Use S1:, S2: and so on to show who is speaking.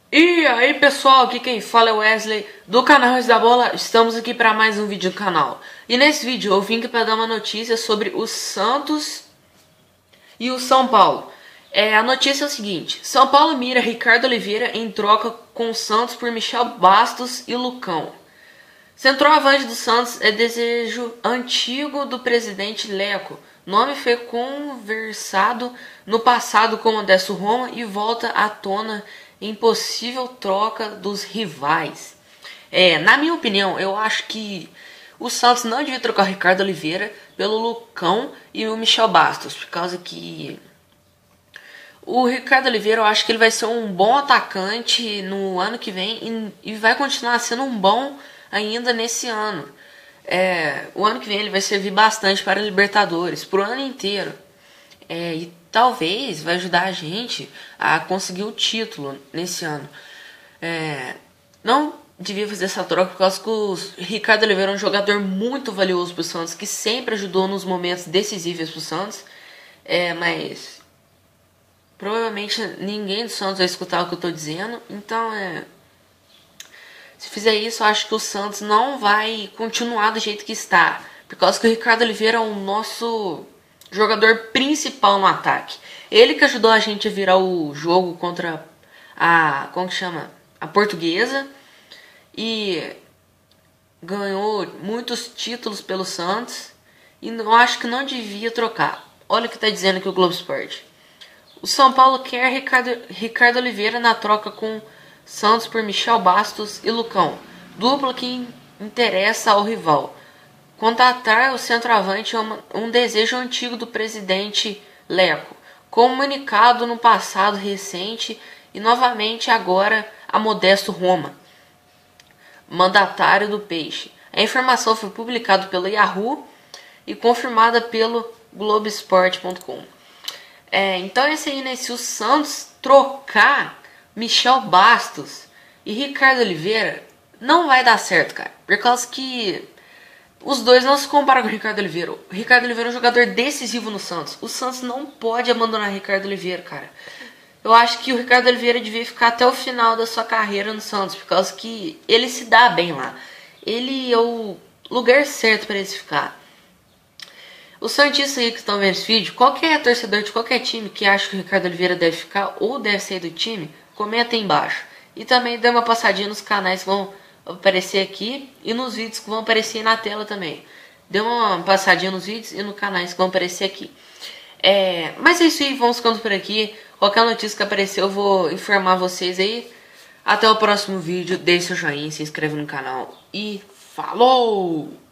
S1: E aí pessoal, aqui quem fala é o Wesley do canal Reis da Bola. Estamos aqui para mais um vídeo do canal. E nesse vídeo eu vim aqui para dar uma notícia sobre o Santos e o São Paulo. A notícia é o seguinte: São Paulo mira Ricardo Oliveira em troca com o Santos por Michel Bastos e Lucão. Centroavante do Santos é desejo antigo do presidente Leco. Nome foi conversado no passado com Modesto Roma e volta à tona em possível troca dos rivais. Na minha opinião, eu acho que o Santos não devia trocar o Ricardo Oliveira pelo Lucão e o Michel Bastos, por causa que o Ricardo Oliveira, eu acho que ele vai ser um bom atacante no ano que vem e vai continuar sendo um bom ainda nesse ano. O ano que vem ele vai servir bastante para a Libertadores, pro ano inteiro. E talvez vai ajudar a gente a conseguir o título nesse ano. Não devia fazer essa troca por causa que o Ricardo Oliveira é um jogador muito valioso pro Santos, que sempre ajudou nos momentos decisivos pro Santos. Mas provavelmente ninguém do Santos vai escutar o que eu tô dizendo. Então, se fizer isso, eu acho que o Santos não vai continuar do jeito que está. Por causa que o Ricardo Oliveira é o nosso jogador principal no ataque. Ele que ajudou a gente a virar o jogo contra a Portuguesa. E ganhou muitos títulos pelo Santos. E eu acho que não devia trocar. Olha o que está dizendo aqui o Globo Esporte. O São Paulo quer Ricardo Oliveira na troca com Santos por Michel Bastos e Lucão, dupla que interessa ao rival. Contratar o centroavante é um desejo antigo do presidente Leco, comunicado no passado recente e novamente agora a Modesto Roma, mandatário do Peixe. A informação foi publicada pelo Yahoo e confirmada pelo Globoesporte.com. Então esse aí, né? Se o Santos trocar Michel Bastos e Ricardo Oliveira, não vai dar certo, cara. Por causa que os dois não se comparam com o Ricardo Oliveira. O Ricardo Oliveira é um jogador decisivo no Santos. O Santos não pode abandonar o Ricardo Oliveira, cara. Eu acho que o Ricardo Oliveira devia ficar até o final da sua carreira no Santos, por causa que ele se dá bem lá. Ele é o lugar certo para ele ficar. Os santistas aí que estão vendo esse vídeo, qualquer torcedor de qualquer time que acha que o Ricardo Oliveira deve ficar ou deve sair do time, comenta aí embaixo. E também dê uma passadinha nos canais que vão aparecer aqui e nos vídeos que vão aparecer na tela também. Dê uma passadinha nos vídeos e nos canais que vão aparecer aqui. Mas é isso aí, vamos ficando por aqui. Qualquer notícia que aparecer eu vou informar vocês aí. Até o próximo vídeo, deixe seu joinha, se inscreve no canal e falou!